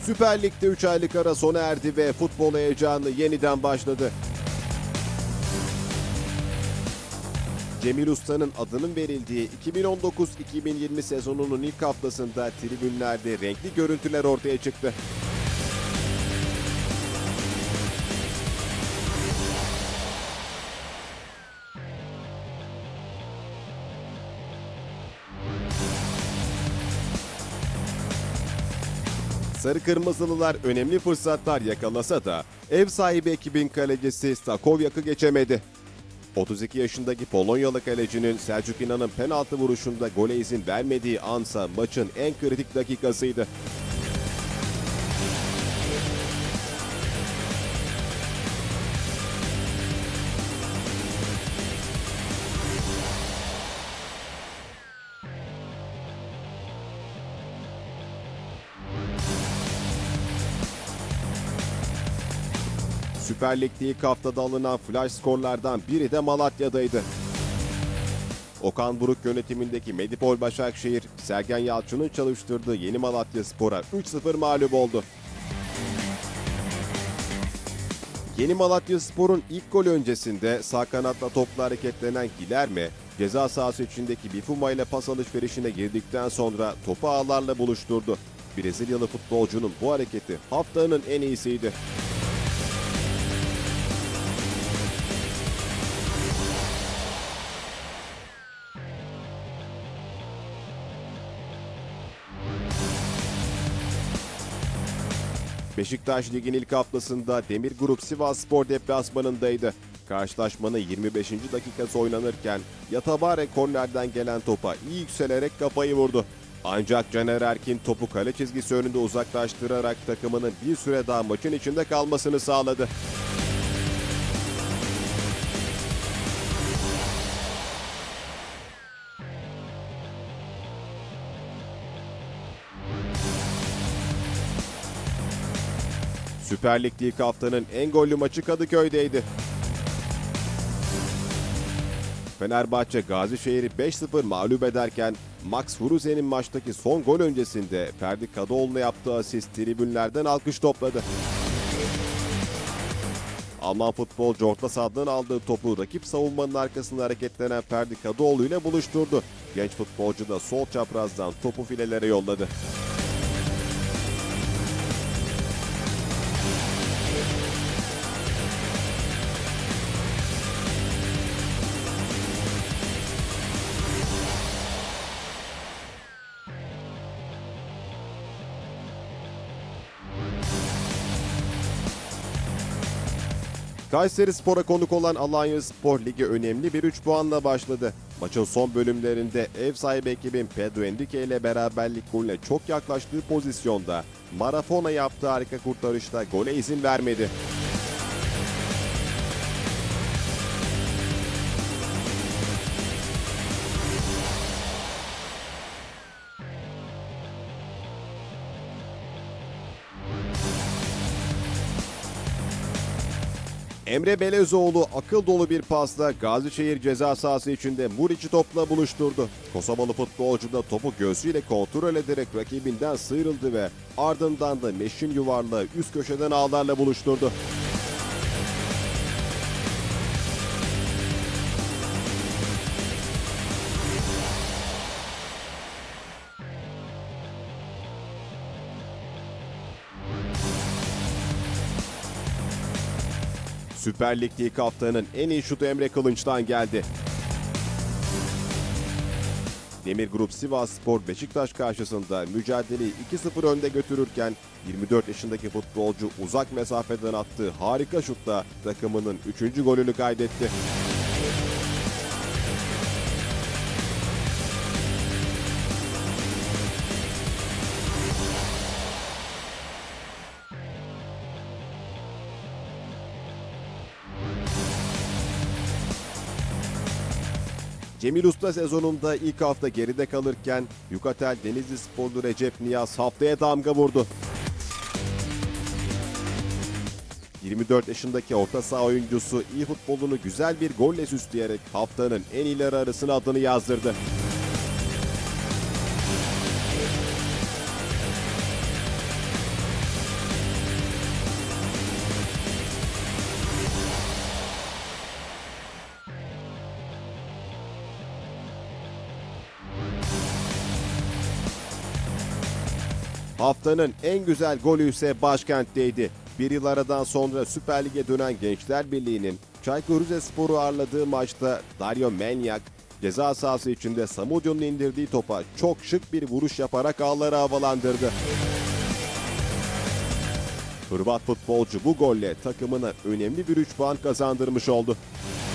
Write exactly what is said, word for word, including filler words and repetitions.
Süper Lig'de üç aylık ara sona erdi ve futbol heyecanı yeniden başladı. Cemil Usta'nın adının verildiği iki bin on dokuz iki bin yirmi sezonunun ilk haftasında tribünlerde renkli görüntüler ortaya çıktı. Sarı Kırmızılılar önemli fırsatlar yakalasa da ev sahibi ekibin kalecisi Stakowiak'ı geçemedi. otuz iki yaşındaki Polonyalı kalecinin Selçuk İnan'ın penaltı vuruşunda gole izin vermediği ansa maçın en kritik dakikasıydı. Süper Lig'de ilk haftada alınan flash skorlardan biri de Malatya'daydı. Okan Buruk yönetimindeki Medipol Başakşehir, Sergen Yalçın'ın çalıştırdığı Yeni Malatyaspor'a üç sıfır mağlup oldu. Yeni Malatyaspor'un ilk golü öncesinde sağ kanatla topla hareketlenen Gilerme, ceza sahası içindeki Bifuma ile pas alışverişine girdikten sonra topu ağlarla buluşturdu. Brezilyalı futbolcunun bu hareketi haftanın en iyisiydi. Beşiktaş Lig'in ilk haftasında Demir Grup Sivasspor deplasmanındaydı. Karşılaşmanın yirmi beşinci dakikası oynanırken Yatabare kornerden gelen topa iyi yükselerek kafayı vurdu. Ancak Caner Erkin topu kale çizgisi önünde uzaklaştırarak takımının bir süre daha maçın içinde kalmasını sağladı. Süper Lig'de ilk haftanın en gollü maçı Kadıköy'deydi. Fenerbahçe Gazişehir'i beş sıfır mağlup ederken Max Huruze'nin maçtaki son gol öncesinde Ferdi Kadıoğlu'na yaptığı asist tribünlerden alkış topladı. Alman futbolcu orta sahadan aldığı topu rakip savunmanın arkasında hareketlenen Ferdi Kadıoğlu ile buluşturdu. Genç futbolcu da sol çaprazdan topu filelere yolladı. Kayserispor'a konuk olan Alanyaspor Ligi önemli bir üç puanla başladı. Maçın son bölümlerinde ev sahibi ekibin Pedro Henrique ile beraberlik golüne çok yaklaştığı pozisyonda Marafona yaptığı harika kurtarışta gole izin vermedi. Emre Belezoğlu akıl dolu bir pasla Gazişehir ceza sahası içinde Muriç'i topla buluşturdu. Kosovalı futbolcu da topu göğsüyle kontrol ederek rakibinden sıyrıldı ve ardından da meşin yuvarlağı üst köşeden ağlarla buluşturdu. Süper Lig'de ilk haftanın en iyi şutu Emre Kılınç'tan geldi. Demir Grup Sivasspor Beşiktaş karşısında mücadeleyi iki sıfır önde götürürken yirmi dört yaşındaki futbolcu uzak mesafeden attığı harika şutla takımının üçüncü golünü kaydetti. Cemil Usta sezonunda ilk hafta geride kalırken Yukatel Denizlisporlu Recep Niyaz haftaya damga vurdu. yirmi dört yaşındaki orta saha oyuncusu iyi futbolunu güzel bir golle süsleyerek haftanın en iyileri arasına adını yazdırdı. Haftanın en güzel golü ise başkentteydi. Bir yıl aradan sonra Süper Lig'e dönen Gençler Birliği'nin Çaykur Rizespor'u ağırladığı maçta Dario Menyak ceza sahası içinde Samudio'nun indirdiği topa çok şık bir vuruş yaparak ağları havalandırdı. Hırvat futbolcu bu golle takımına önemli bir üç puan kazandırmış oldu.